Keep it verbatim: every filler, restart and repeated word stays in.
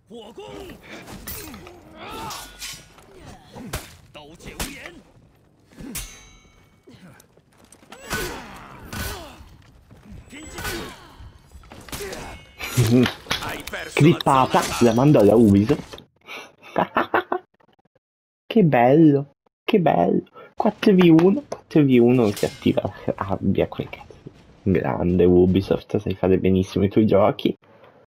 火攻，刀剑无眼。 Clippata, la mando alla Ubisoft. Che bello, che bello. quattro vu uno, quattro vu uno si attiva la rabbia, quel cazzo. Grande Ubisoft, sai fare benissimo i tuoi giochi.